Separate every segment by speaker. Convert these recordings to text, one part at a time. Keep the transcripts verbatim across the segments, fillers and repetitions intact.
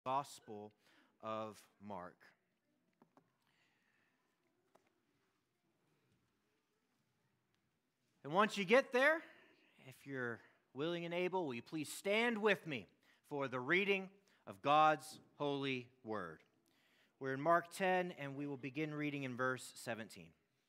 Speaker 1: Gospel of Mark. And once you get there, if you're willing and able, will you please stand with me for the reading of God's holy word. We're in Mark ten, and we will begin reading in verse seventeen.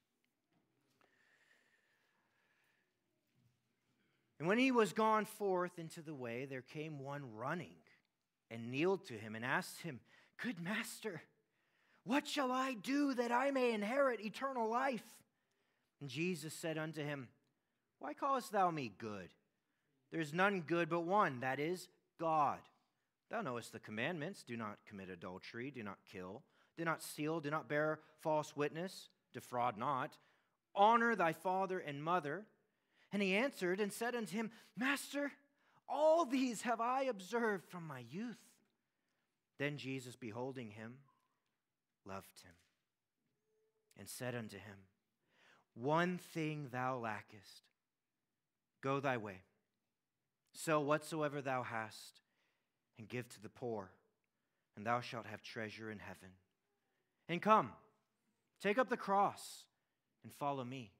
Speaker 1: And when he was gone forth into the way, there came one running and kneeled to him and asked him, "Good master, what shall I do that I may inherit eternal life?" And Jesus said unto him, "Why callest thou me good? There is none good but one, that is, God. Thou knowest the commandments: do not commit adultery, do not kill, do not steal, do not bear false witness, defraud not, honor thy father and mother." And he answered and said unto him, "Master, all these have I observed from my youth." Then Jesus, beholding him, loved him, and said unto him, "One thing thou lackest. Go thy way, sell whatsoever thou hast, and give to the poor, and thou shalt have treasure in heaven. And come, take up the cross, and follow me."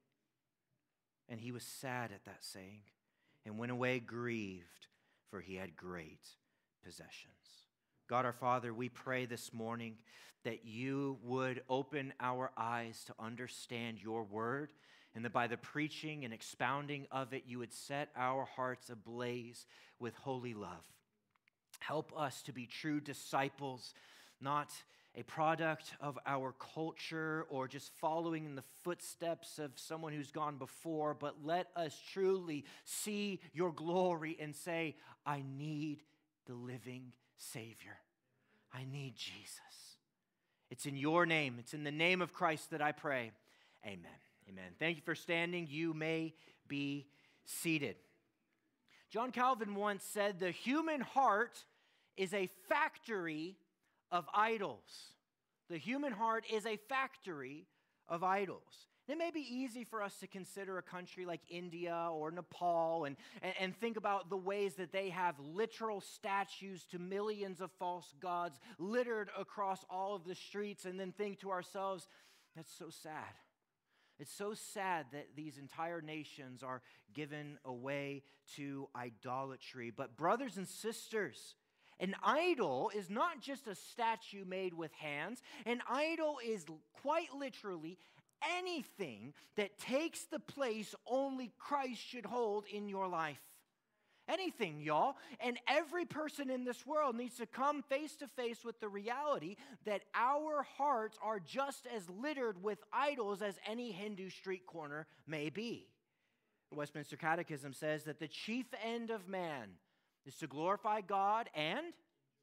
Speaker 1: And he was sad at that saying, and went away grieved, for he had great possessions. God our Father, we pray this morning that you would open our eyes to understand your word, and that by the preaching and expounding of it, you would set our hearts ablaze with holy love. Help us to be true disciples, not a product of our culture or just following in the footsteps of someone who's gone before, but let us truly see your glory and say, "I need the living Savior. I need Jesus." It's in your name, it's in the name of Christ that I pray. Amen. Amen. Thank you for standing. You may be seated. John Calvin once said, "The human heart is a factory of idols." The human heart is a factory of idols. It may be easy for us to consider a country like India or Nepal and, and, and think about the ways that they have literal statues to millions of false gods littered across all of the streets, and then think to ourselves, that's so sad. It's so sad that these entire nations are given away to idolatry. But brothers and sisters, an idol is not just a statue made with hands. An idol is quite literally anything that takes the place only Christ should hold in your life. Anything, y'all. And every person in this world needs to come face to face with the reality that our hearts are just as littered with idols as any Hindu street corner may be. The Westminster Catechism says that the chief end of man is to glorify God and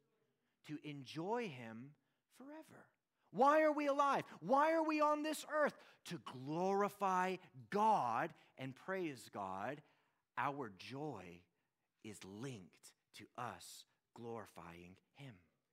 Speaker 1: to enjoy Him forever. Why are we alive? Why are we on this earth? To glorify God and praise God. Our joy is linked to us glorifying Him.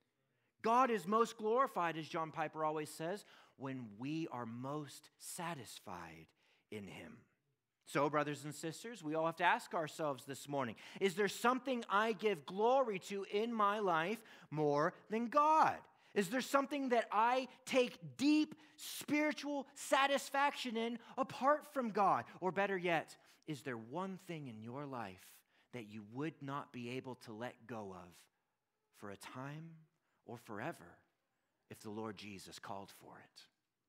Speaker 1: God is most glorified, as John Piper always says, when we are most satisfied in Him. So, brothers and sisters, we all have to ask ourselves this morning, is there something I give glory to in my life more than God? Is there something that I take deep spiritual satisfaction in apart from God? Or better yet, is there one thing in your life that you would not be able to let go of for a time or forever if the Lord Jesus called for it?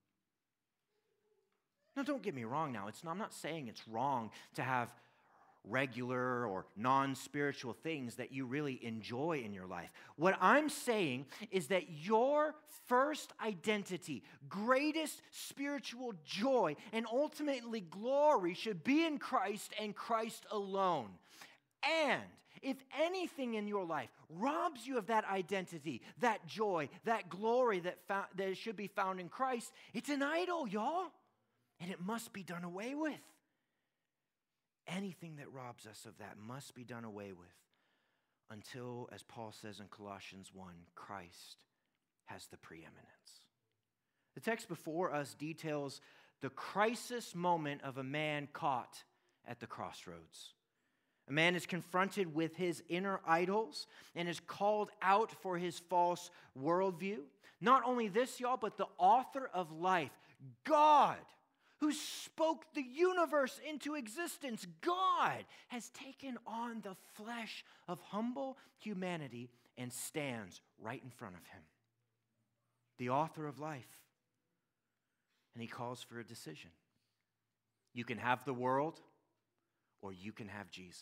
Speaker 1: Now, don't get me wrong now. It's not, I'm not saying it's wrong to have regular or non-spiritual things that you really enjoy in your life. What I'm saying is that your first identity, greatest spiritual joy, and ultimately glory should be in Christ and Christ alone. And if anything in your life robs you of that identity, that joy, that glory that, found, that should be found in Christ, it's an idol, y'all. And it must be done away with. Anything that robs us of that must be done away with until, as Paul says in Colossians one, Christ has the preeminence. The text before us details the crisis moment of a man caught at the crossroads. A man is confronted with his inner idols and is called out for his false worldview. Not only this, y'all, but the author of life, God, who spoke the universe into existence, God, has taken on the flesh of humble humanity and stands right in front of him. The author of life. And he calls for a decision. You can have the world, or you can have Jesus.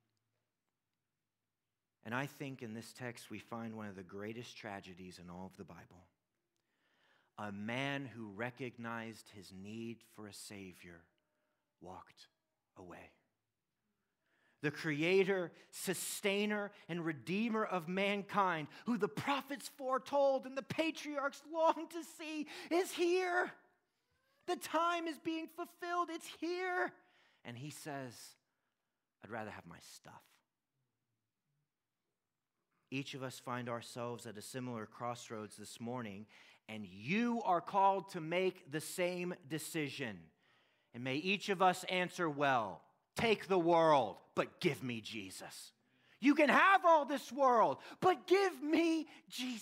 Speaker 1: And I think in this text we find one of the greatest tragedies in all of the Bible. A man who recognized his need for a Savior walked away. The creator, sustainer, and redeemer of mankind, who the prophets foretold and the patriarchs longed to see, is here. The time is being fulfilled. It's here. And he says, I'd rather have my stuff. Each of us find ourselves at a similar crossroads this morning, and you are called to make the same decision. And may each of us answer well. Take the world, but give me Jesus. You can have all this world, but give me Jesus.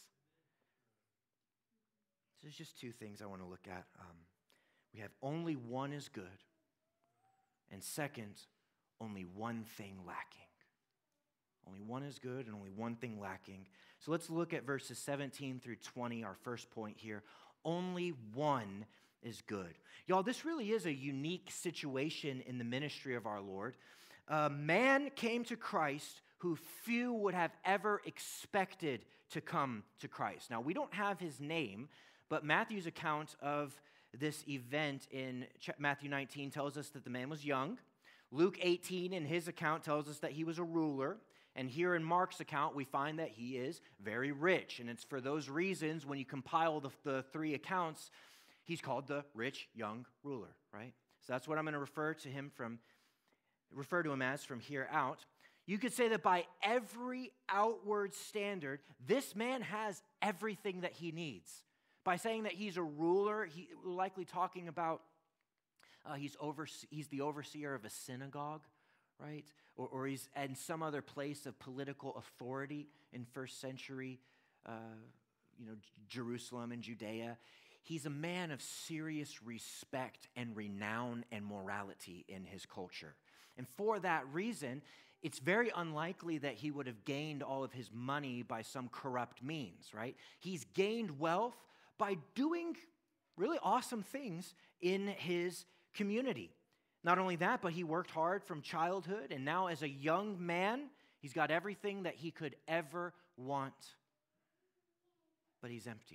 Speaker 1: So there's just two things I want to look at. Um, we have only one is good, and second, only one thing lacking. Only one is good and only one thing lacking. So let's look at verses seventeen through twenty, our first point here. Only one is good. Y'all, this really is a unique situation in the ministry of our Lord. A man came to Christ who few would have ever expected to come to Christ. Now, we don't have his name, but Matthew's account of this event in Matthew nineteen tells us that the man was young. Luke eighteen in his account tells us that he was a ruler. And here in Mark's account, we find that he is very rich. And it's for those reasons, when you compile the, the three accounts, he's called the rich young ruler, right? So that's what I'm going to refer to him from, refer to him as from here out. You could say that by every outward standard, this man has everything that he needs. By saying that he's a ruler, he likely talking about uh, he's overse- he's the overseer of a synagogue, right? Or, or he's in some other place of political authority in first century, uh, you know, Jerusalem and Judea. He's a man of serious respect and renown and morality in his culture. And for that reason, it's very unlikely that he would have gained all of his money by some corrupt means, right? He's gained wealth by doing really awesome things in his community. Not only that, but he worked hard from childhood, and now as a young man, he's got everything that he could ever want, but he's empty.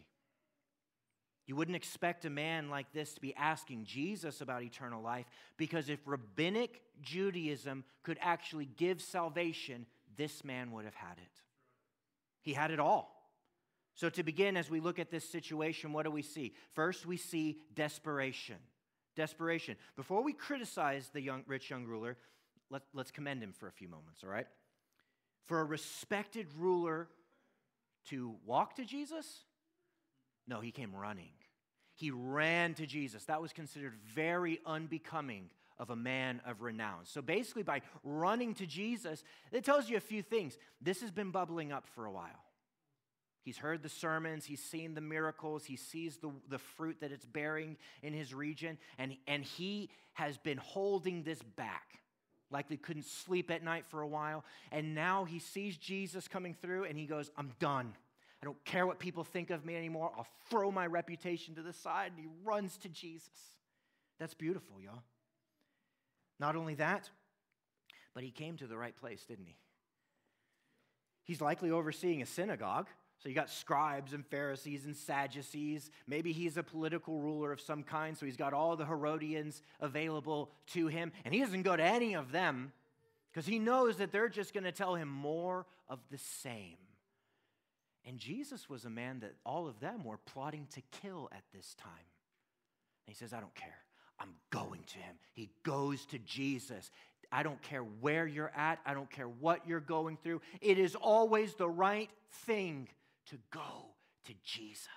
Speaker 1: You wouldn't expect a man like this to be asking Jesus about eternal life, because if rabbinic Judaism could actually give salvation, this man would have had it. He had it all. So to begin, as we look at this situation, what do we see? First, we see desperation. Desperation. Before we criticize the young, rich young ruler, let, let's commend him for a few moments, all right? For a respected ruler to walk to Jesus? No, he came running. He ran to Jesus. That was considered very unbecoming of a man of renown. So basically, by running to Jesus, it tells you a few things. This has been bubbling up for a while. He's heard the sermons, he's seen the miracles, he sees the, the fruit that it's bearing in his region, and, and he has been holding this back. Likely couldn't sleep at night for a while, and now he sees Jesus coming through, and he goes, I'm done. I don't care what people think of me anymore. I'll throw my reputation to the side, and he runs to Jesus. That's beautiful, y'all. Not only that, but he came to the right place, didn't he? He's likely overseeing a synagogue. So you got scribes and Pharisees and Sadducees. Maybe he's a political ruler of some kind, so he's got all the Herodians available to him. And he doesn't go to any of them because he knows that they're just going to tell him more of the same. And Jesus was a man that all of them were plotting to kill at this time. And he says, I don't care. I'm going to him. He goes to Jesus. I don't care where you're at. I don't care what you're going through. It is always the right thing to go to Jesus.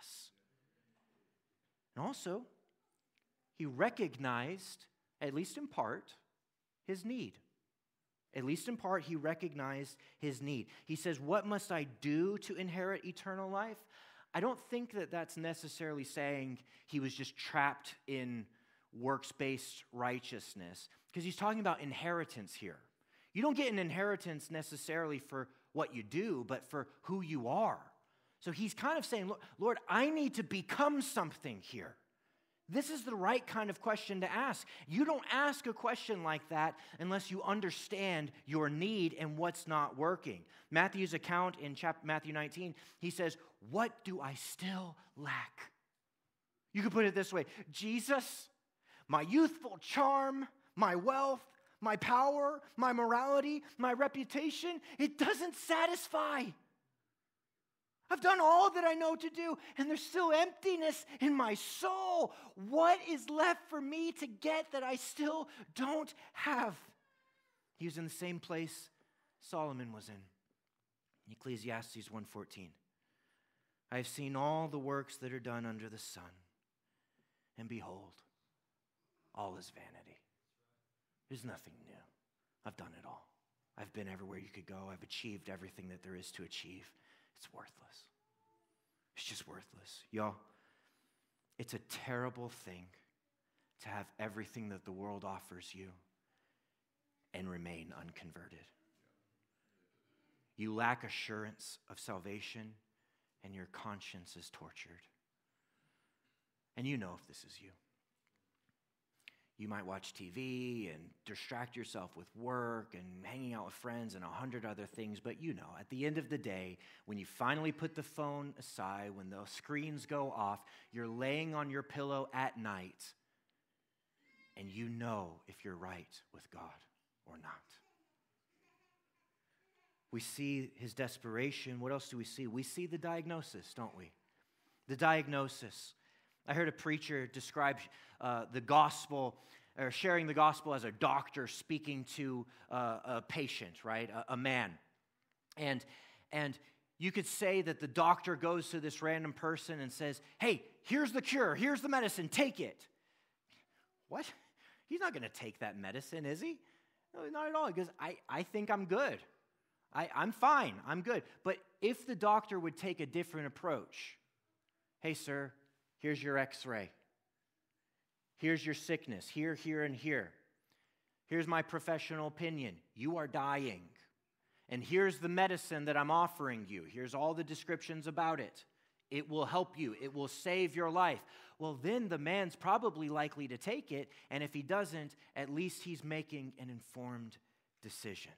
Speaker 1: And also, he recognized, at least in part, his need. At least in part, he recognized his need. He says, what must I do to inherit eternal life? I don't think that that's necessarily saying he was just trapped in works-based righteousness, because he's talking about inheritance here. You don't get an inheritance necessarily for what you do, but for who you are. So he's kind of saying, Lord, I need to become something here. This is the right kind of question to ask. You don't ask a question like that unless you understand your need and what's not working. Matthew's account in chapter Matthew nineteen, he says, what do I still lack? You could put it this way, Jesus, my youthful charm, my wealth, my power, my morality, my reputation, it doesn't satisfy. I've done all that I know to do, and there's still emptiness in my soul. What is left for me to get that I still don't have? He was in the same place Solomon was in. Ecclesiastes one fourteen. I have seen all the works that are done under the sun, and behold, all is vanity. There's nothing new. I've done it all. I've been everywhere you could go. I've achieved everything that there is to achieve. It's worthless. It's just worthless. Y'all, it's a terrible thing to have everything that the world offers you and remain unconverted. You lack assurance of salvation, and your conscience is tortured. And you know if this is you. You might watch T V and distract yourself with work and hanging out with friends and a hundred other things, but you know, at the end of the day, when you finally put the phone aside, when the screens go off, you're laying on your pillow at night, and you know if you're right with God or not. We see his desperation. What else do we see? We see the diagnosis, don't we? The diagnosis. I heard a preacher describe uh, the gospel, or sharing the gospel as a doctor speaking to uh, a patient, right? A, a man. And, and you could say that the doctor goes to this random person and says, hey, here's the cure, here's the medicine, take it. What? He's not going to take that medicine, is he? No, not at all. He goes, I, I think I'm good. I, I'm fine, I'm good. But if the doctor would take a different approach, hey, sir, here's your x-ray. Here's your sickness, here, here, and here. Here's my professional opinion. You are dying. And here's the medicine that I'm offering you. Here's all the descriptions about it. It will help you. It will save your life. Well, then the man's probably likely to take it, and if he doesn't, at least he's making an informed decision.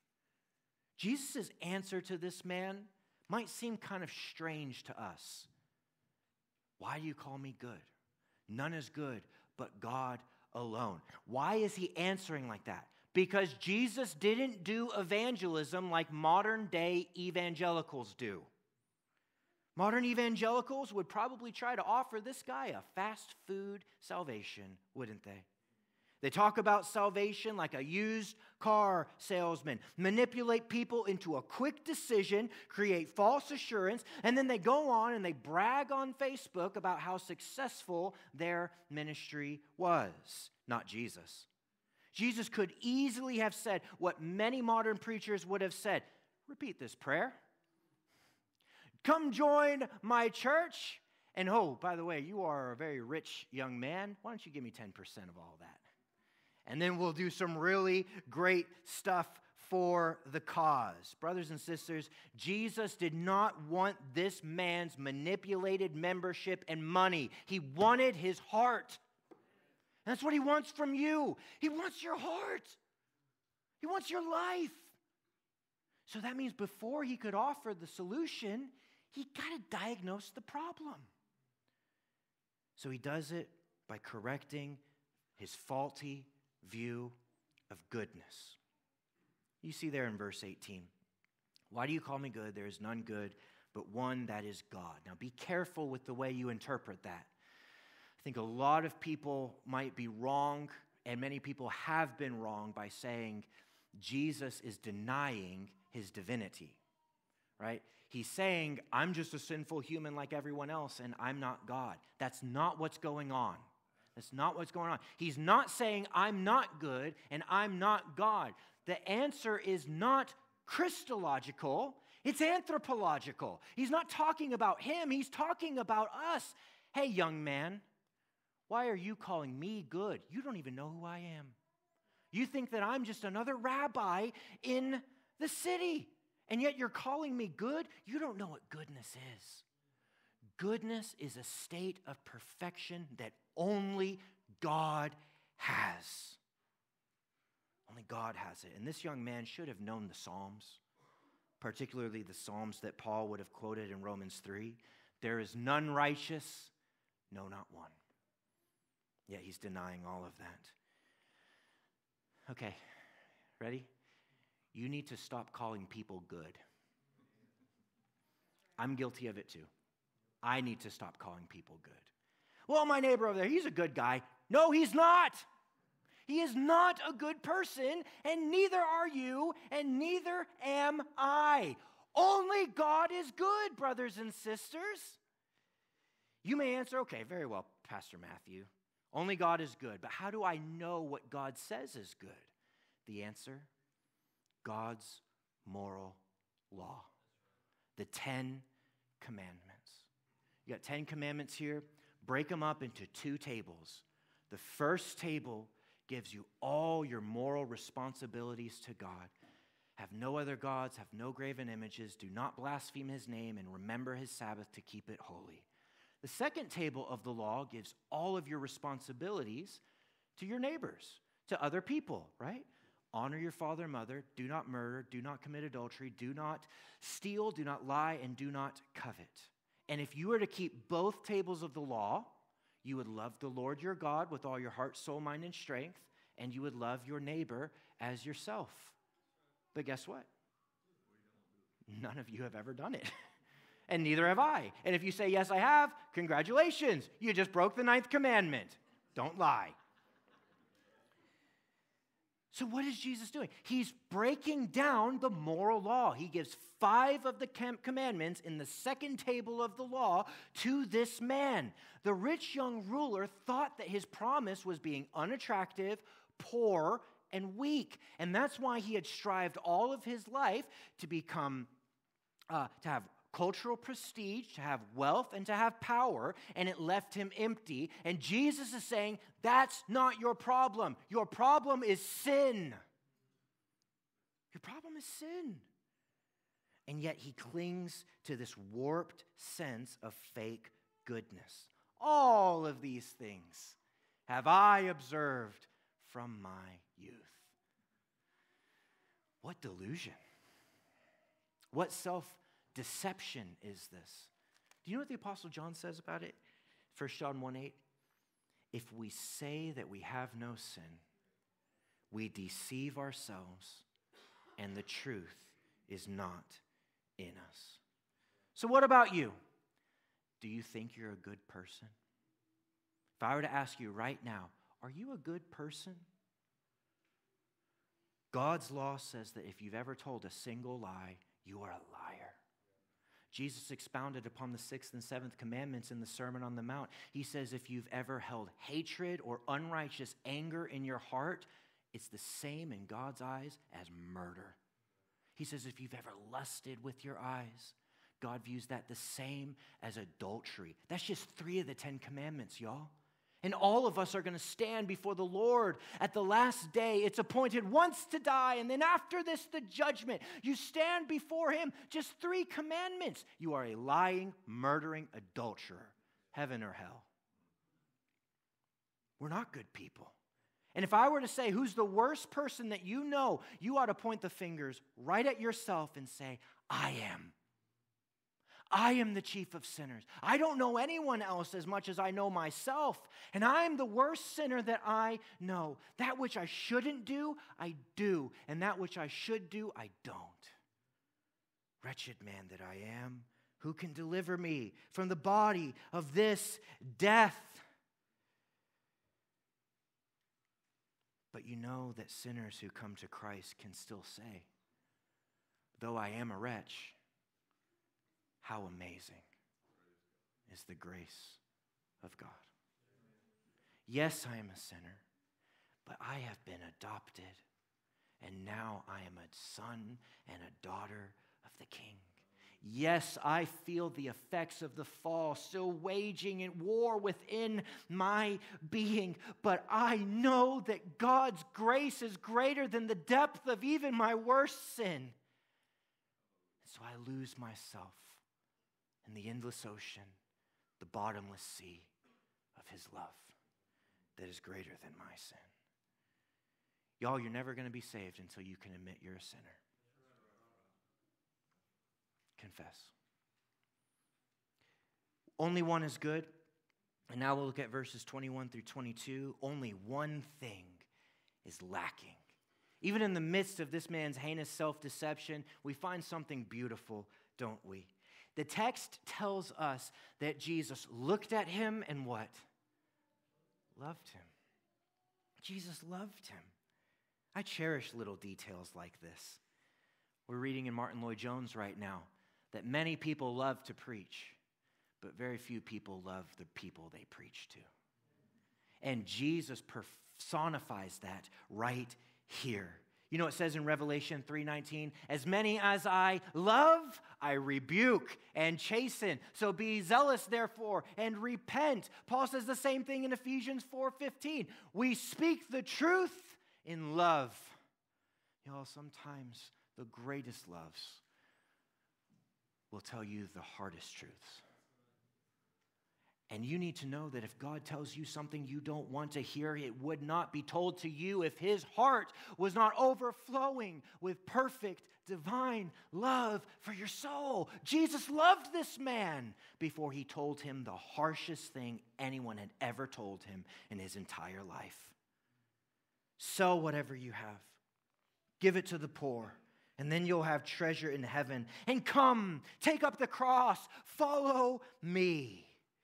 Speaker 1: Jesus' answer to this man might seem kind of strange to us. Why do you call me good? None is good but God alone. Why is he answering like that? Because Jesus didn't do evangelism like modern day evangelicals do. Modern evangelicals would probably try to offer this guy a fast food salvation, wouldn't they? They talk about salvation like a used car salesman, manipulate people into a quick decision, create false assurance, and then they go on and they brag on Facebook about how successful their ministry was. Not Jesus. Jesus could easily have said what many modern preachers would have said. Repeat this prayer. Come join my church. And oh, by the way, you are a very rich young man. Why don't you give me ten percent of all that? And then we'll do some really great stuff for the cause. Brothers and sisters, Jesus did not want this man's manipulated membership and money. He wanted his heart. And that's what he wants from you. He wants your heart. He wants your life. So that means before he could offer the solution, he got to diagnose the problem. So he does it by correcting his faulty view of goodness. You see there in verse eighteen, why do you call me good? There is none good but one, that is God. Now be careful with the way you interpret that. I think a lot of people might be wrong, and many people have been wrong by saying Jesus is denying his divinity, right? He's saying, I'm just a sinful human like everyone else, and I'm not God. That's not what's going on. That's not what's going on. He's not saying I'm not good and I'm not God. the answer is not Christological, it's anthropological. He's not talking about him, he's talking about us. Hey, young man, why are you calling me good? You don't even know who I am. You think that I'm just another rabbi in the city, and yet you're calling me good? You don't know what goodness is. Goodness is a state of perfection that only God has. Only God has it. And this young man should have known the Psalms, particularly the Psalms that Paul would have quoted in Romans three. There is none righteous, no, not one. Yet he's denying all of that. Okay, ready? You need to stop calling people good. I'm guilty of it too. I need to stop calling people good. Well, my neighbor over there, he's a good guy. No, he's not. He is not a good person, and neither are you, and neither am I. Only God is good, brothers and sisters. You may answer, okay, very well, Pastor Matthew. Only God is good. But how do I know what God says is good? The answer, God's moral law. The Ten Commandments. You got Ten Commandments here. Break them up into two tables. The first table gives you all your moral responsibilities to God. Have no other gods, have no graven images, do not blaspheme his name, and remember his Sabbath to keep it holy. The second table of the law gives all of your responsibilities to your neighbors, to other people, right? Honor your father and mother, do not murder, do not commit adultery, do not steal, do not lie, and do not covet. And if you were to keep both tables of the law, you would love the Lord your God with all your heart, soul, mind, and strength, and you would love your neighbor as yourself. But guess what? None of you have ever done it. And neither have I. And if you say, yes, I have, congratulations. You just broke the ninth commandment. Don't lie. So what is Jesus doing? He's breaking down the moral law. He gives five of the commandments in the second table of the law to this man. The rich young ruler thought that his promise was being unattractive, poor, and weak. And that's why he had strived all of his life to become, uh, to have cultural prestige, to have wealth, and to have power, and it left him empty. And Jesus is saying, that's not your problem. Your problem is sin. Your problem is sin. And yet he clings to this warped sense of fake goodness. All of these things have I observed from my youth. What delusion. What self-deception is this? Do you know what the Apostle John says about it? First John one eight. If we say that we have no sin, we deceive ourselves, and the truth is not in us. So what about you? Do you think you're a good person? If I were to ask you right now, are you a good person? God's law says that if you've ever told a single lie, you are a liar. Jesus expounded upon the sixth and seventh commandments in the Sermon on the Mount. He says if you've ever held hatred or unrighteous anger in your heart, it's the same in God's eyes as murder. He says if you've ever lusted with your eyes, God views that the same as adultery. That's just three of the Ten Commandments, y'all. And all of us are going to stand before the Lord at the last day. It's appointed once to die, and then after this, the judgment. You stand before him, just three commandments. You are a lying, murdering adulterer, heaven or hell. We're not good people. And if I were to say, who's the worst person that you know, you ought to point the fingers right at yourself and say, I am. I am the chief of sinners. I don't know anyone else as much as I know myself. And I'm the worst sinner that I know. That which I shouldn't do, I do. And that which I should do, I don't. Wretched man that I am, who can deliver me from the body of this death? But you know that sinners who come to Christ can still say, though I am a wretch, how amazing is the grace of God. Yes, I am a sinner, but I have been adopted and now I am a son and a daughter of the King. Yes, I feel the effects of the fall still waging in war within my being, but I know that God's grace is greater than the depth of even my worst sin. So I lose myself in the endless ocean, the bottomless sea of his love that is greater than my sin. Y'all, you're never going to be saved until you can admit you're a sinner. Confess. Only one is good. And now we'll look at verses twenty-one through twenty-two. Only one thing is lacking. Even in the midst of this man's heinous self-deception, we find something beautiful, don't we? The text tells us that Jesus looked at him and what? Loved him. Jesus loved him. I cherish little details like this. We're reading in Martin Lloyd-Jones right now that many people love to preach, but very few people love the people they preach to. And Jesus personifies that right here. You know, it says in Revelation three nineteen, as many as I love, I rebuke and chasten. So be zealous, therefore, and repent. Paul says the same thing in Ephesians four fifteen. We speak the truth in love. Y'all, sometimes the greatest loves will tell you the hardest truths. And you need to know that if God tells you something you don't want to hear, it would not be told to you if his heart was not overflowing with perfect divine love for your soul. Jesus loved this man before he told him the harshest thing anyone had ever told him in his entire life. Sell whatever you have. Give it to the poor. And then you'll have treasure in heaven. And come, take up the cross, follow me.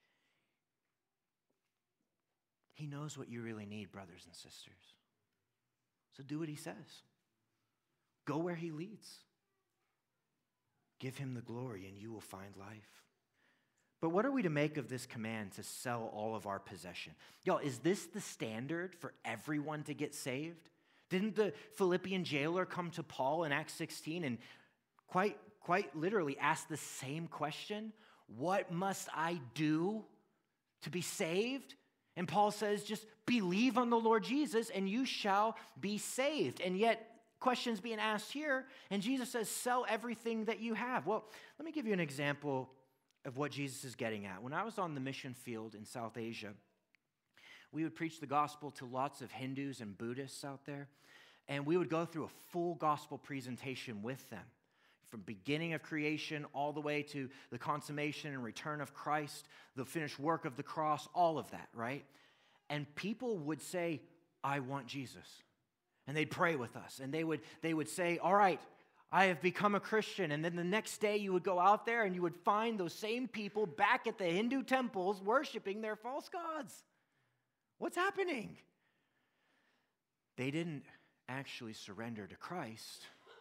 Speaker 1: He knows what you really need, brothers and sisters. So do what he says. Go where he leads. Give him the glory and you will find life. But what are we to make of this command to sell all of our possession? Y'all, is this the standard for everyone to get saved? Didn't the Philippian jailer come to Paul in Acts sixteen and quite, quite literally ask the same question? What must I do to be saved? And Paul says, just believe on the Lord Jesus and you shall be saved. And yet, questions being asked here, and Jesus says, sell everything that you have. Well, let me give you an example of what Jesus is getting at. When I was on the mission field in South Asia, we would preach the gospel to lots of Hindus and Buddhists out there, and we would go through a full gospel presentation with them, from beginning of creation all the way to the consummation and return of Christ, the finished work of the cross, all of that, right? And people would say, I want Jesus. And they'd pray with us, and they would, they would say, all right, I have become a Christian. And then the next day you would go out there and you would find those same people back at the Hindu temples worshiping their false gods. What's happening? They didn't actually surrender to Christ.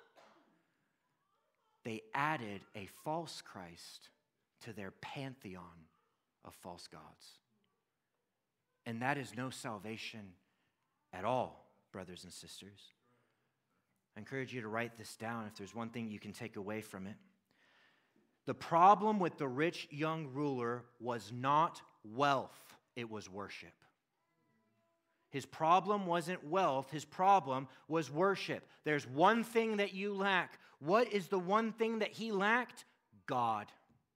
Speaker 1: They added a false Christ to their pantheon of false gods. And that is no salvation at all, brothers and sisters. I encourage you to write this down if there's one thing you can take away from it. The problem with the rich young ruler was not wealth, it was worship. His problem wasn't wealth, his problem was worship. There's one thing that you lack. What is the one thing that he lacked? God.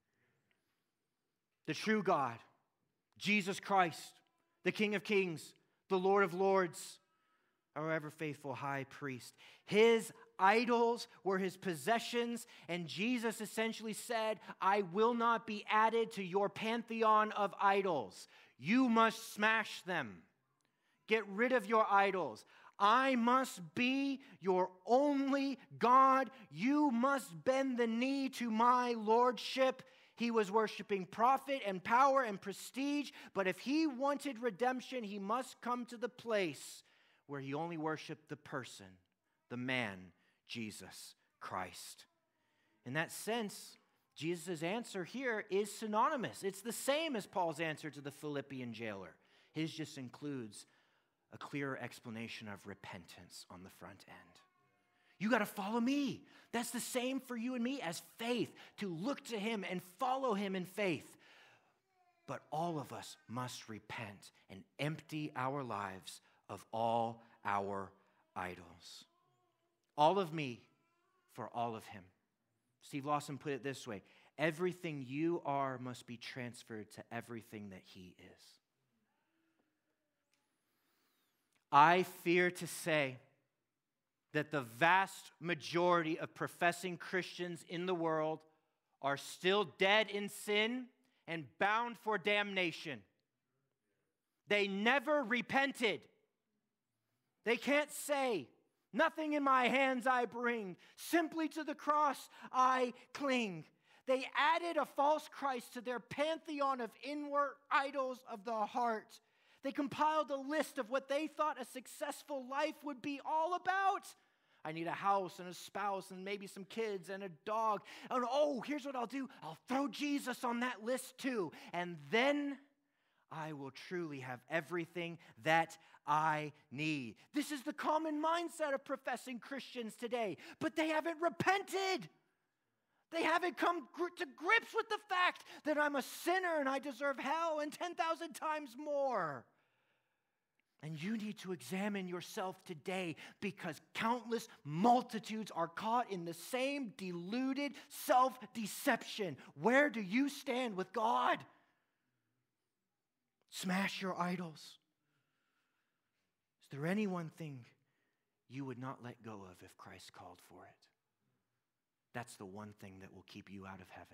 Speaker 1: The true God. Jesus Christ, the King of Kings, the Lord of Lords, our ever faithful high priest. His idols were his possessions, and Jesus essentially said, I will not be added to your pantheon of idols. You must smash them. Get rid of your idols. I must be your only God. You must bend the knee to my lordship. He was worshiping profit and power and prestige, but if he wanted redemption, he must come to the place where he only worshiped the person, the man, Jesus Christ. In that sense, Jesus' answer here is synonymous. It's the same as Paul's answer to the Philippian jailer. His just includes a clearer explanation of repentance on the front end. You got to follow me. That's the same for you and me as faith, to look to him and follow him in faith. But all of us must repent and empty our lives of all our idols. All of me for all of him. Steve Lawson put it this way: everything you are must be transferred to everything that he is. I fear to say that the vast majority of professing Christians in the world are still dead in sin and bound for damnation. They never repented. They can't say, nothing in my hands I bring, simply to the cross I cling. They added a false Christ to their pantheon of inward idols of the heart. They compiled a list of what they thought a successful life would be all about. I need a house and a spouse and maybe some kids and a dog. And oh, here's what I'll do. I'll throw Jesus on that list too. And then I will truly have everything that I need. This is the common mindset of professing Christians today. But they haven't repented. They haven't come to grips with the fact that I'm a sinner and I deserve hell and ten thousand times more. And you need to examine yourself today, because countless multitudes are caught in the same deluded self-deception. Where do you stand with God? Smash your idols. Is there any one thing you would not let go of if Christ called for it? That's the one thing that will keep you out of heaven.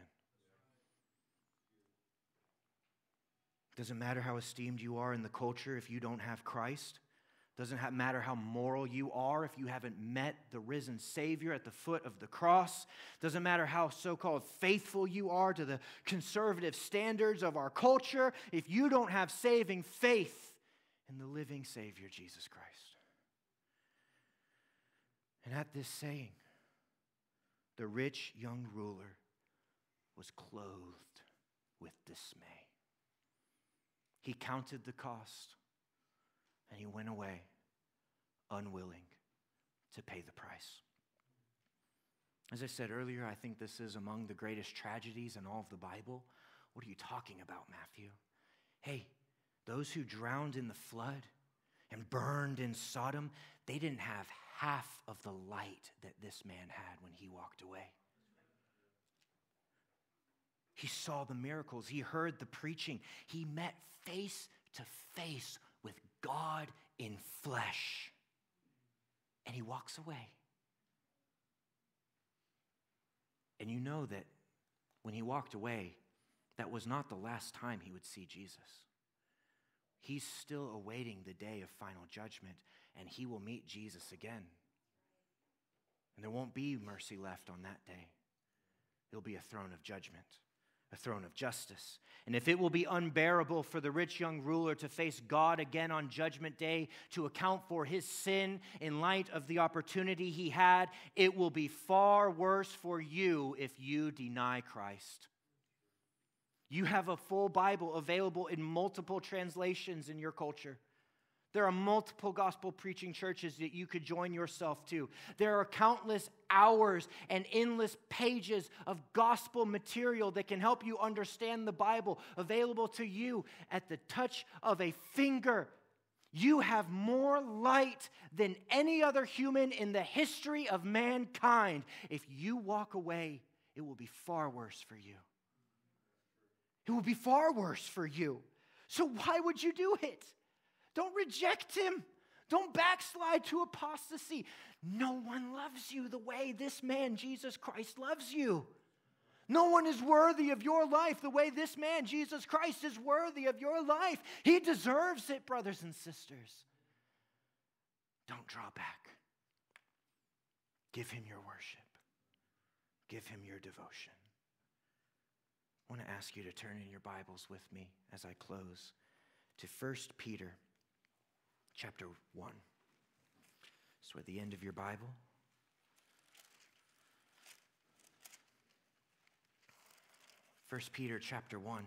Speaker 1: Doesn't matter how esteemed you are in the culture if you don't have Christ. Doesn't matter how moral you are if you haven't met the risen Savior at the foot of the cross. Doesn't matter how so-called faithful you are to the conservative standards of our culture if you don't have saving faith in the living Savior, Jesus Christ. And at this saying, the rich young ruler was clothed with dismay. He counted the cost, and he went away unwilling to pay the price. As I said earlier, I think this is among the greatest tragedies in all of the Bible. What are you talking about, Matthew? Hey, those who drowned in the flood and burned in Sodom, they didn't have half of the light that this man had when he walked away. He saw the miracles. He heard the preaching. He met face to face with God in flesh. And he walks away. And you know that when he walked away, that was not the last time he would see Jesus. He's still awaiting the day of final judgment, and he will meet Jesus again. And there won't be mercy left on that day. It'll be a throne of judgment, a throne of justice. And if it will be unbearable for the rich young ruler to face God again on Judgment Day to account for his sin in light of the opportunity he had, it will be far worse for you if you deny Christ. You have a full Bible available in multiple translations in your culture. There are multiple gospel preaching churches that you could join yourself to. There are countless hours and endless pages of gospel material that can help you understand the Bible available to you at the touch of a finger. You have more light than any other human in the history of mankind. If you walk away, it will be far worse for you. It will be far worse for you. So why would you do it? Don't reject him. Don't backslide to apostasy. No one loves you the way this man, Jesus Christ, loves you. No one is worthy of your life the way this man, Jesus Christ, is worthy of your life. He deserves it, brothers and sisters. Don't draw back. Give him your worship. Give him your devotion. I want to ask you to turn in your Bibles with me as I close to First Peter chapter one. So at the end of your Bible. First Peter chapter one.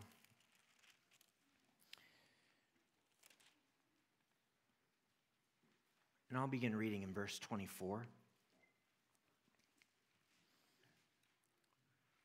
Speaker 1: And I'll begin reading in verse twenty-four.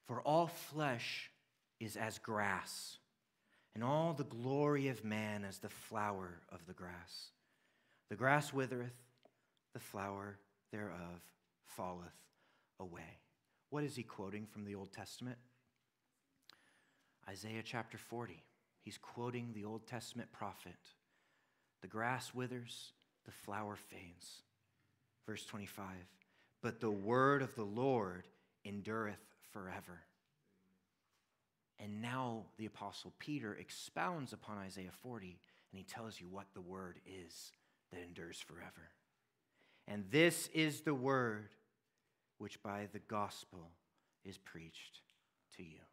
Speaker 1: For all flesh is as grass, and all the glory of man as the flower of the grass. The grass withereth, the flower thereof falleth away. What is he quoting from the Old Testament? Isaiah chapter forty. He's quoting the Old Testament prophet. The grass withers, the flower fades. Verse twenty-five. But the word of the Lord endureth forever. And now the Apostle Peter expounds upon Isaiah forty, and he tells you what the word is that endures forever. And this is the word which by the gospel is preached to you.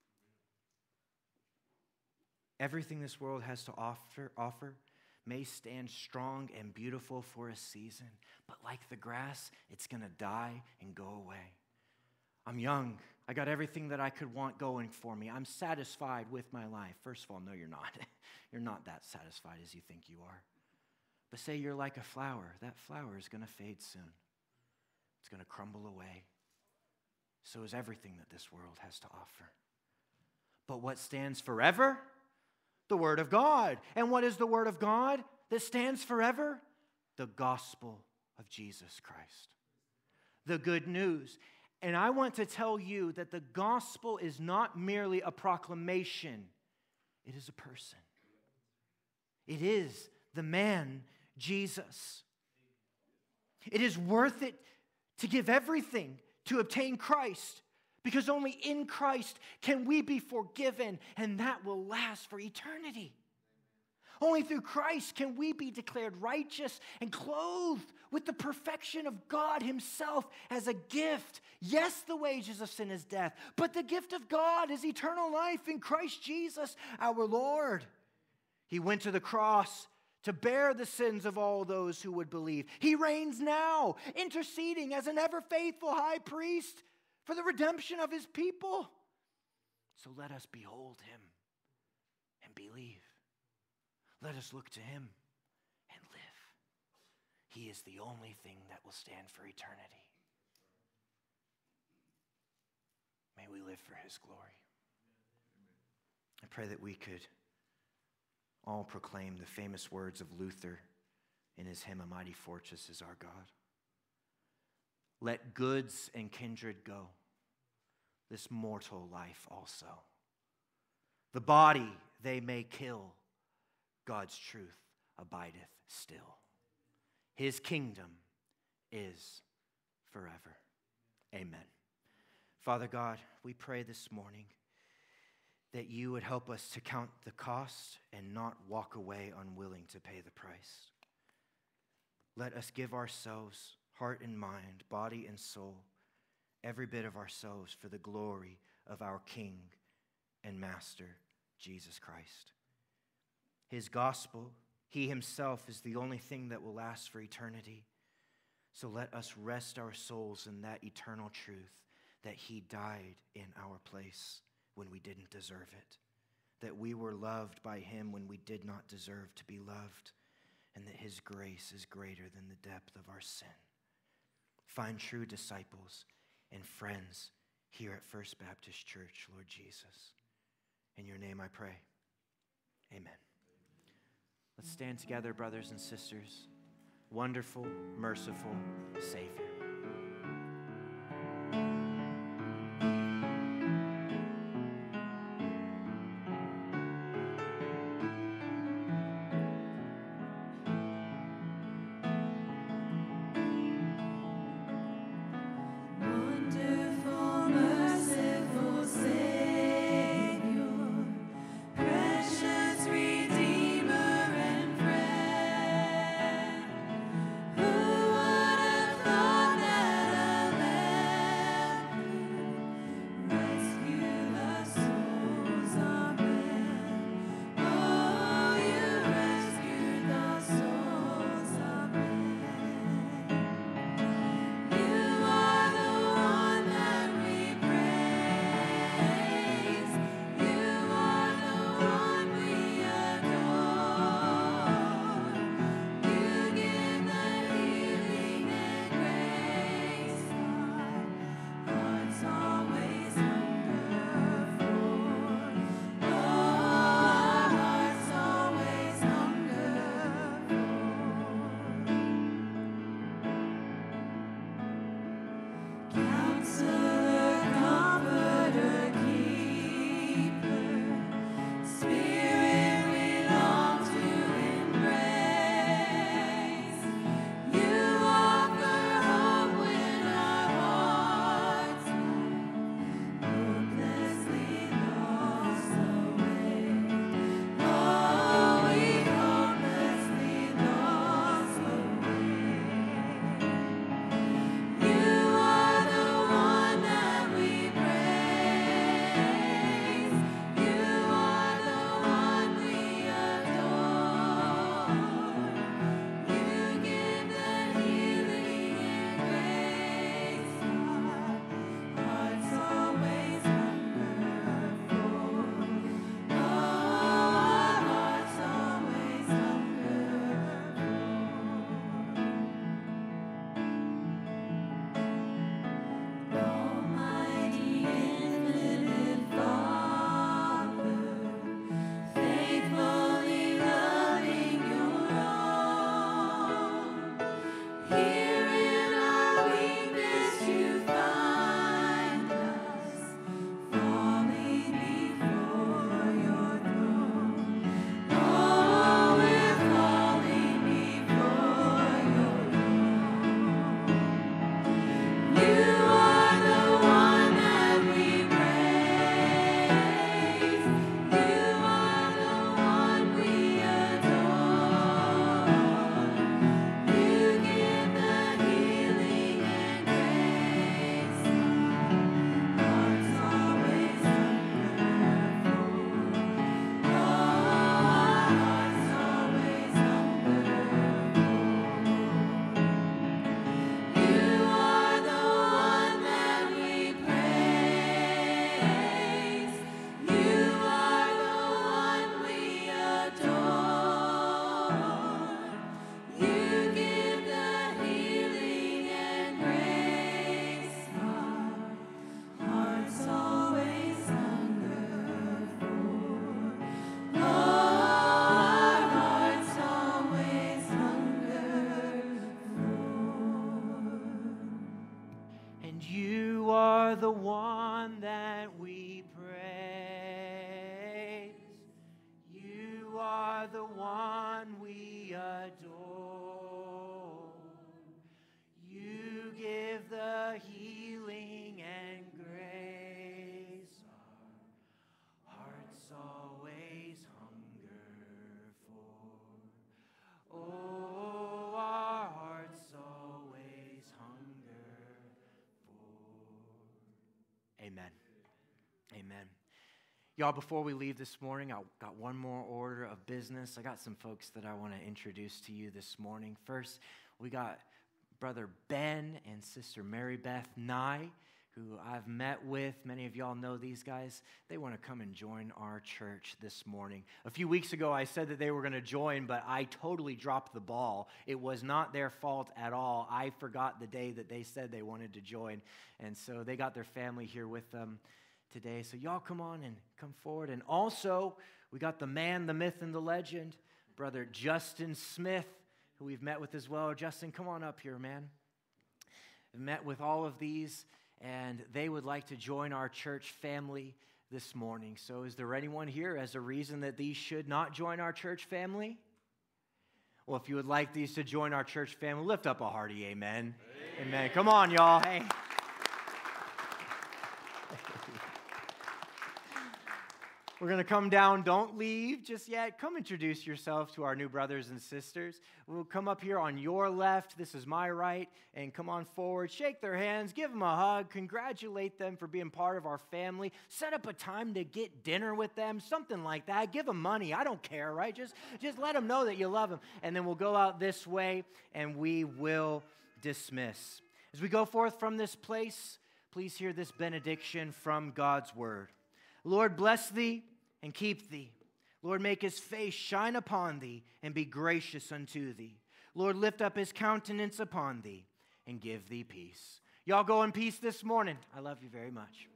Speaker 1: Everything this world has to offer, offer may stand strong and beautiful for a season, but like the grass, it's going to die and go away. I'm young. I got everything that I could want going for me. I'm satisfied with my life. First of all, no, you're not. You're not that satisfied as you think you are. But say you're like a flower. That flower is going to fade soon. It's going to crumble away. So is everything that this world has to offer. But what stands forever? The Word of God. And what is the Word of God that stands forever? The gospel of Jesus Christ. The good news. And I want to tell you that the gospel is not merely a proclamation. It is a person. It is the man, Jesus. It is worth it to give everything to obtain Christ, because only in Christ can we be forgiven, and that will last for eternity. Only through Christ can we be declared righteous and clothed with the perfection of God himself as a gift. Yes, the wages of sin is death, but the gift of God is eternal life in Christ Jesus our Lord. He went to the cross to bear the sins of all those who would believe. He reigns now, interceding as an ever-faithful high priest for the redemption of his people. So let us behold him and believe. Let us look to him and live. He is the only thing that will stand for eternity. May we live for his glory. I pray that we could all proclaim the famous words of Luther in his hymn, A Mighty Fortress is Our God. Let goods and kindred go, this mortal life also. The body they may kill, God's truth abideth still. His kingdom is forever. Amen. Father God, we pray this morning that you would help us to count the cost and not walk away unwilling to pay the price. Let us give ourselves, heart and mind, body and soul, every bit of ourselves for the glory of our King and Master, Jesus Christ. His gospel, he himself is the only thing that will last for eternity. So let us rest our souls in that eternal truth that he died in our place when we didn't deserve it, that we were loved by him when we did not deserve to be loved, and that his grace is greater than the depth of our sin. Find true disciples and friends here at First Baptist Church, Lord Jesus. In your name I pray. Amen. Let's stand together, brothers and sisters. Wonderful, merciful Savior.
Speaker 2: Who would have thought
Speaker 1: are the one we adore. You give the healing and grace our hearts always hunger for. Oh, our hearts always hunger for. Amen. Amen. Y'all, before we leave this morning, I got one more order of business. I got some folks that I want to introduce to you this morning. First, we got Brother Ben and Sister Mary Beth Nye, who I've met with. Many of y'all know these guys. They want to come and join our church this morning. A few weeks ago, I said that they were going to join, but I totally dropped the ball. It was not their fault at all. I forgot the day that they said they wanted to join, and so they got their family here with them today. So y'all come on and come forward. And also, we got the man, the myth, and the legend, Brother Justin Smith, who we've met with as well. Justin, come on up here, man. I've met with all of these, and they would like to join our church family this morning. So is there anyone here as a reason that these should not join our church family? Well, if you would like these to join our church family, lift up a hearty amen. Amen. Amen. Come on, y'all. Hey. We're going to come down. Don't leave just yet. Come introduce yourself to our new brothers and sisters. We'll come up here on your left. This is my right. And come on forward. Shake their hands. Give them a hug. Congratulate them for being part of our family. Set up a time to get dinner with them. Something like that. Give them money. I don't care, right? Just, just let them know that you love them. And then we'll go out this way and we will dismiss. As we go forth from this place, please hear this benediction from God's word. Lord, bless thee and keep thee. Lord, make his face shine upon thee and be gracious unto thee. Lord, lift up his countenance upon thee and give thee peace. Y'all go in peace this morning. I love you very much.